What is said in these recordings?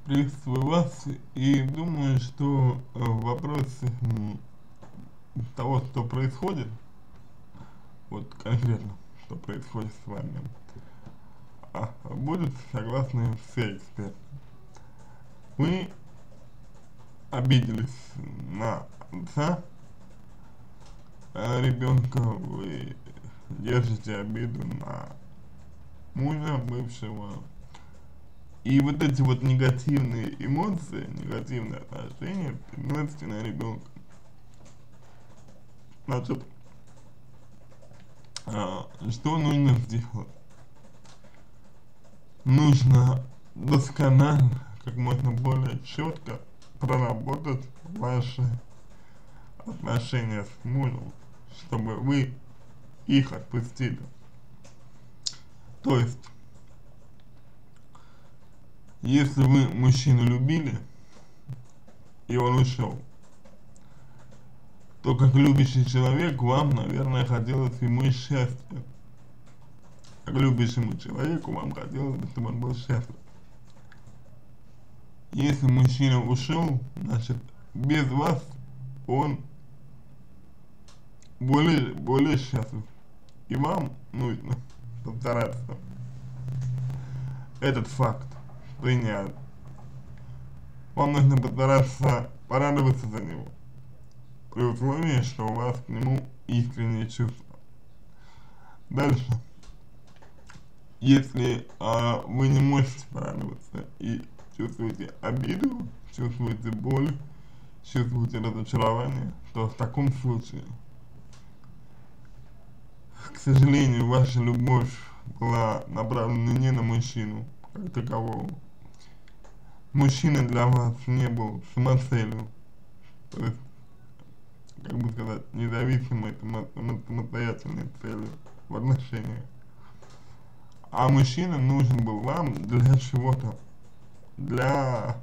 приветствую вас и думаю, что вопрос того, что происходит, вот конкретно, что происходит с вами, будут согласны все эксперты. Вы обиделись на отца ребенка, вы держите обиду на мужа бывшего. И вот эти вот негативные эмоции, негативные отношения переносите на ребенка. Значит, что нужно сделать? Нужно досконально, как можно более четко проработать ваши отношения с мужем, чтобы вы их отпустили. То есть, если вы мужчину любили, и он ушел, то как любящий человек вам, наверное, хотелось ему и счастья. Как любящему человеку вам хотелось бы, чтобы он был счастлив. Если мужчина ушел, значит, без вас он более счастлив. И вам нужно постараться этот факт принять. Вам нужно постараться порадоваться за него, при условии, что у вас к нему искренние чувства. Дальше. Если вы не можете порадоваться и чувствуете обиду, чувствуете боль, чувствуете разочарование, то в таком случае, к сожалению, ваша любовь была направлена не на мужчину как такового. Мужчина для вас не был самоцелью, то есть, как бы сказать, независимой, самостоятельной целью в отношениях. А мужчина нужен был вам для чего-то, для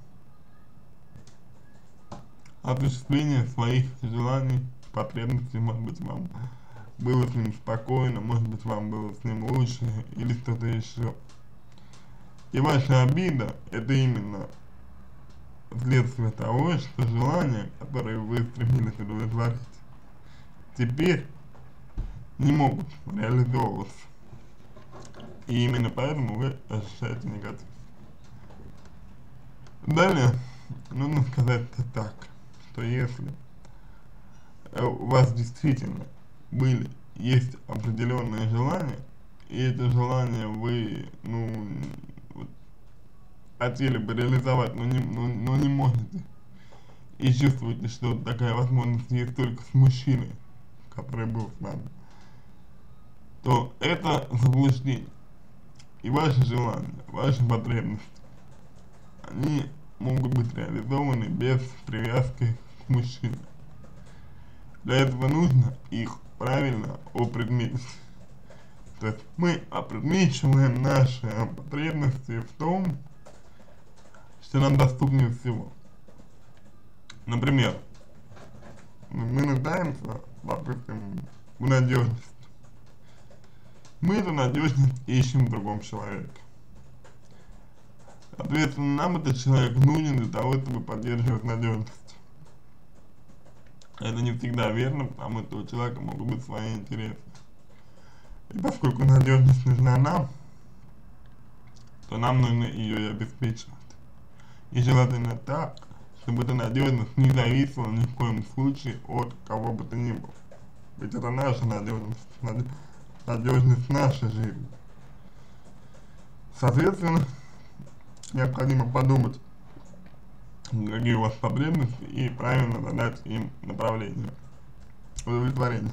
осуществления своих желаний, потребностей. Может быть, вам было с ним спокойно, может быть, вам было с ним лучше или что-то еще. И ваша обида — это именно следствие того, что желания, которые вы стремились удовлетворить, теперь не могут реализовываться. И именно поэтому вы ощущаете негатив. Далее, нужно сказать так, что если у вас действительно есть определенные желания, и это желание вы, хотели бы реализовать, но не можете, и чувствуете, что такая возможность есть только с мужчиной, который был с вами, то это заблуждение. И ваши желания, ваши потребности, они могут быть реализованы без привязки к мужчине. Для этого нужно их правильно опредметить. То есть мы опредмечиваем наши потребности в том, что нам доступнее всего. Например, мы нуждаемся, допустим, в надежности. Мы эту надежность ищем в другом человеке. Соответственно, нам этот человек нужен для того, чтобы поддерживать надежность. Это не всегда верно, потому что у человека могут быть свои интересы. И поскольку надежность нужна нам, то нам нужно ее и обеспечивать. И желательно так, чтобы эта надежность не зависела ни в коем случае от кого бы то ни было. Ведь это наша надежность, надежность нашей жизни. Соответственно, необходимо подумать, какие у вас потребности, и правильно задать им направление удовлетворения.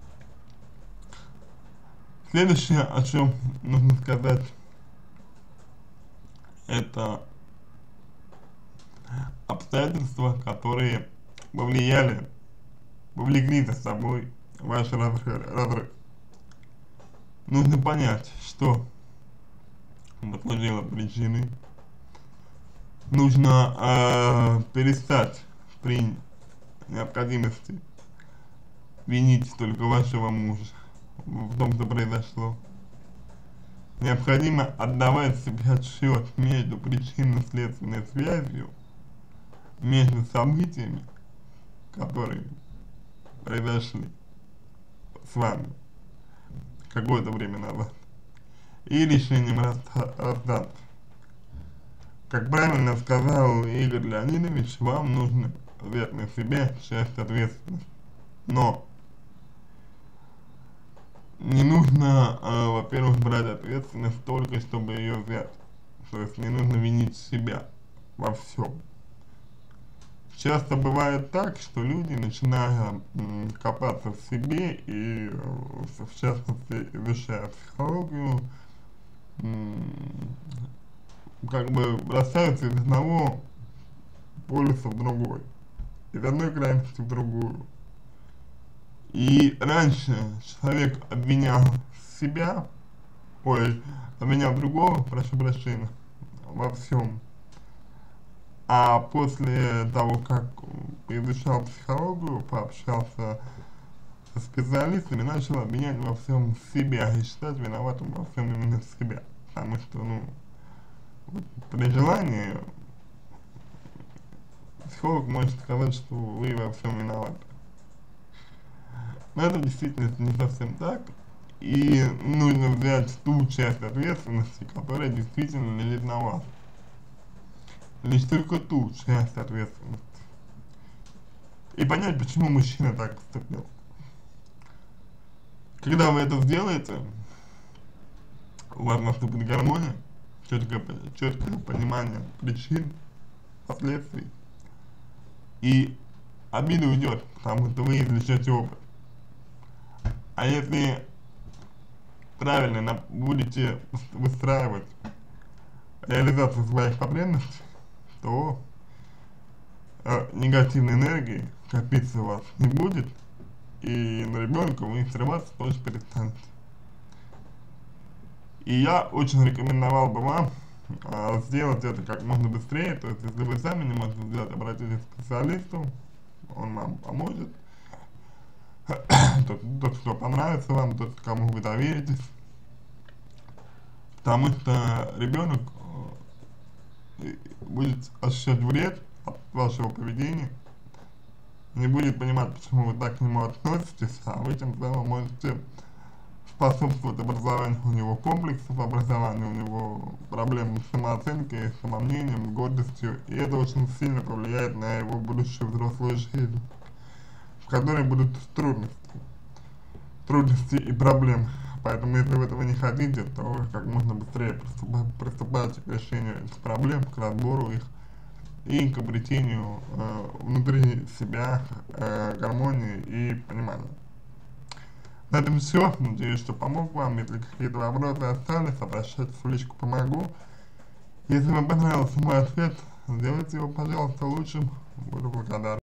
Следующее, о чем нужно сказать, это обстоятельства, которые повлекли за собой ваш разрыв. Нужно понять, что послужило причиной. Нужно перестать при необходимости винить только вашего мужа в том, что произошло. необходимо отдавать себе отсчет между причинно-следственной связью, между событиями, которые произошли с вами какое-то время назад, и решением расстаться. Как правильно сказал Игорь Леонидович, вам нужно взять на себя часть ответственности. Но не нужно, во-первых, брать ответственность только, чтобы ее взять. То есть не нужно винить себя во всем. Часто бывает так, что люди, начиная копаться в себе и, в частности, изучая психологию, как бы бросаются из одного полюса в другой, из одной крайности в другую. И раньше человек обвинял себя, обвинял другого, прошу прощения, во всем. А после того, как изучал психологию, пообщался со специалистами, начал обвинять во всем себя и считать виноватым во всем именно себя. Потому что, ну, при желании психолог может сказать, что вы во всем виноваты. Но это действительно не совсем так, и нужно взять ту часть ответственности, которая действительно лежит на вас. Лишь только ту часть ответственности. И понять, почему мужчина так поступил. Когда вы это сделаете, у вас наступит гармония, четкое понимание причин, последствий, и обида уйдет, потому что вы извлечете опыт. А если правильно будете выстраивать реализацию своих потребностей, то негативной энергии копиться у вас не будет, и на ребенка вы срываться тоже перестанете. И я очень рекомендовал бы вам сделать это как можно быстрее. То есть, если вы сами не можете сделать, обратитесь к специалисту, он вам поможет. Тот, кто понравится вам, тот, кому вы доверитесь. Потому что ребенок будет ощущать вред от вашего поведения, не будет понимать, почему вы так к нему относитесь, а вы тем самым можете способствовать образованию у него комплексов, образованию у него проблем с самооценкой, самомнением, гордостью, и это очень сильно повлияет на его будущую взрослую жизнь, в которой будут трудности и проблемы. Поэтому, если вы этого не хотите, то как можно быстрее приступайте к решению этих проблем, к разбору их и к обретению внутри себя гармонии и понимания. На этом все. Надеюсь, что помог вам. Если какие-то вопросы остались, обращайтесь в личку «Помогу». Если вам понравился мой ответ, сделайте его, пожалуйста, лучшим. Буду благодарен.